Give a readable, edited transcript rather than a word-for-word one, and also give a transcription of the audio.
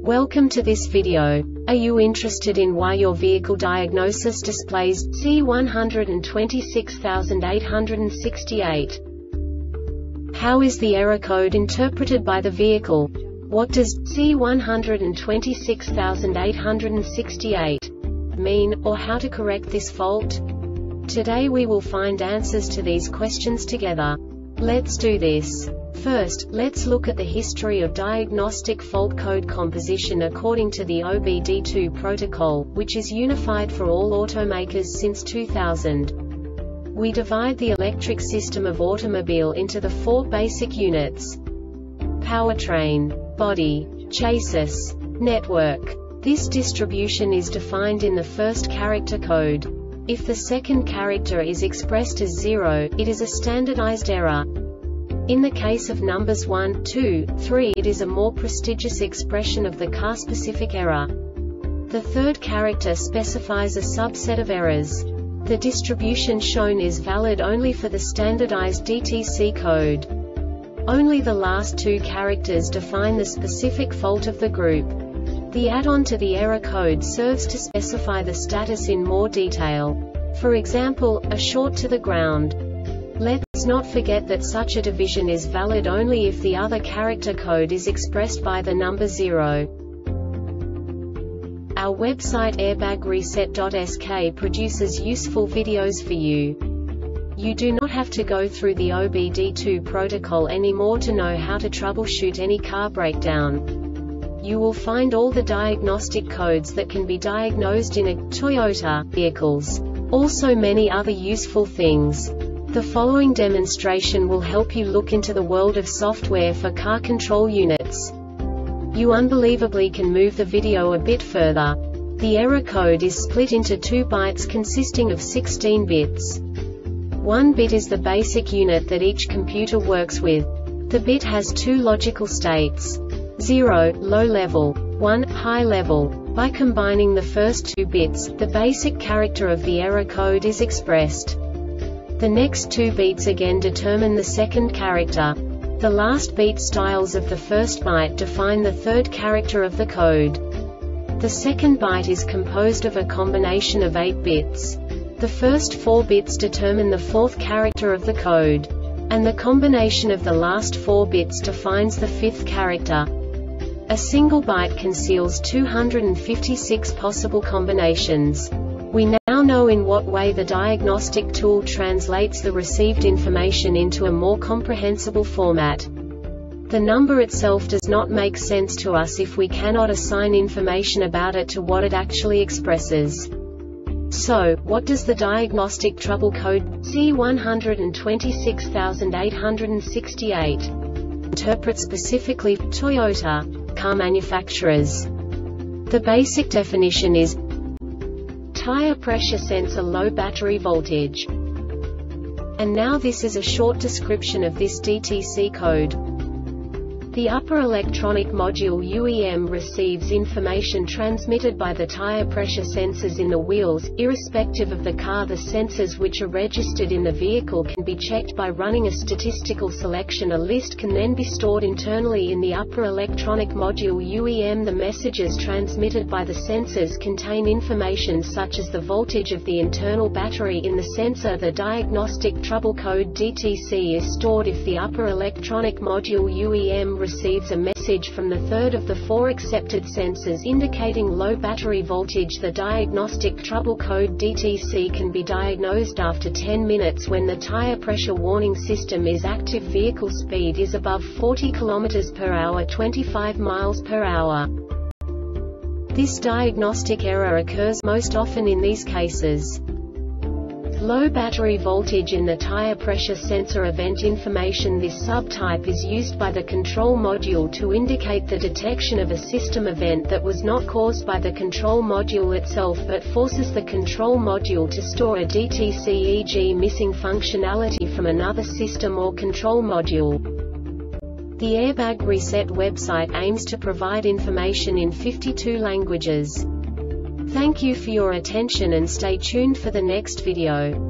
Welcome to this video. Are you interested in why your vehicle diagnosis displays C126868? How is the error code interpreted by the vehicle? What does C126868 mean, or how to correct this fault? Today we will find answers to these questions together. Let's do this. First, let's look at the history of diagnostic fault code composition according to the OBD2 protocol, which is unified for all automakers since 2000. We divide the electric system of automobile into the four basic units: powertrain, body, chassis, network. This distribution is defined in the first character code. If the second character is expressed as 0, it is a standardized error. In the case of numbers 1, 2, 3, it is a more prestigious expression of the car-specific error. The third character specifies a subset of errors. The distribution shown is valid only for the standardized DTC code. Only the last two characters define the specific fault of the group. The add-on to the error code serves to specify the status in more detail. For example, a short to the ground. Let's not forget that such a division is valid only if the other character code is expressed by the number 0. Our website airbagreset.sk produces useful videos for you. You do not have to go through the OBD2 protocol anymore to know how to troubleshoot any car breakdown. You will find all the diagnostic codes that can be diagnosed in a Toyota vehicles. Also many other useful things. The following demonstration will help you look into the world of software for car control units. You unbelievably can move the video a bit further. The error code is split into 2 bytes consisting of 16 bits. 1 bit is the basic unit that each computer works with. The bit has 2 logical states: 0, low level, 1, high level. By combining the first 2 bits, the basic character of the error code is expressed. The next 2 beats again determine the second character. The last beat styles of the first byte define the third character of the code. The second byte is composed of a combination of 8 bits. The first 4 bits determine the fourth character of the code. And the combination of the last 4 bits defines the fifth character. A single byte conceals 256 possible combinations. We now know in what way the diagnostic tool translates the received information into a more comprehensible format. The number itself does not make sense to us if we cannot assign information about it to what it actually expresses. So, what does the diagnostic trouble code C126868 interpret specifically for Toyota car manufacturers? The basic definition is tire pressure sensor, low battery voltage. And now this is a short description of this DTC code. The upper electronic module UEM receives information transmitted by the tire pressure sensors in the wheels. Irrespective of the car, the sensors which are registered in the vehicle can be checked by running a statistical selection. A list can then be stored internally in the upper electronic module UEM. The messages transmitted by the sensors contain information such as the voltage of the internal battery in the sensor. The diagnostic trouble code DTC is stored if the upper electronic module UEM receives a message from the third of the 4 accepted sensors indicating low battery voltage. The diagnostic trouble code DTC can be diagnosed after 10 minutes when the tire pressure warning system is active. Vehicle speed is above 40 km/h, 25 mph. This diagnostic error occurs most often in these cases: low battery voltage in the tire pressure sensor event information. This subtype is used by the control module to indicate the detection of a system event that was not caused by the control module itself but forces the control module to store a DTC, e.g. missing functionality from another system or control module. The Airbag Reset website aims to provide information in 52 languages. Thank you for your attention and stay tuned for the next video.